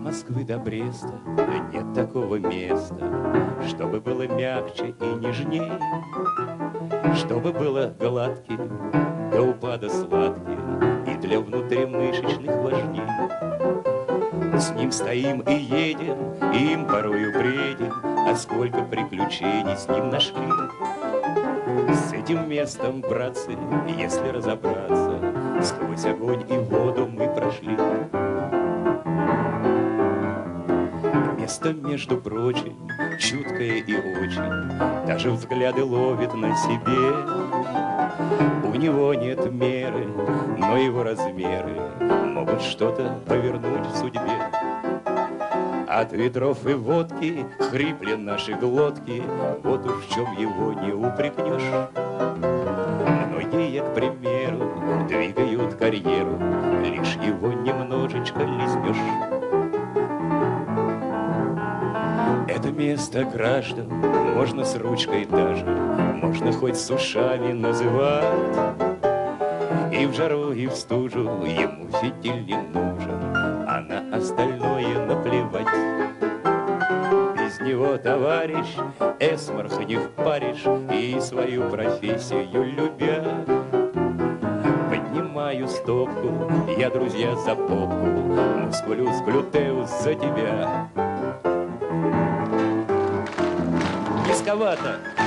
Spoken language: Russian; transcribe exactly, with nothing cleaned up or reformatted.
Москвы до Бреста нет такого места, чтобы было мягче и нежнее, чтобы было гладким, до упада сладким и для внутримышечных важней. С ним стоим и едем, и им порою бредим, а сколько приключений с ним нашли. С этим местом, братцы, если разобраться, сквозь огонь и воду мы прошли. Место, между прочим, чуткое и очень, даже взгляды ловит на себе. У него нет меры, но его размеры могут что-то повернуть в судьбе. От ветров и водки хрипли наши глотки, вот уж в чем его не упрекнешь. Многие, к примеру, двигают карьеру, лишь его немножечко лизнешь. Это место граждан можно с ручкой даже, можно хоть с ушами называть. И в жару, и в стужу ему фитиль не нужен, а на остальное наплевать. Без него, товарищ, эсмарх не впаришь, и свою профессию любя. Поднимаю стопку, я, друзья, за попку, мускулюс глютеус за тебя. Низковато.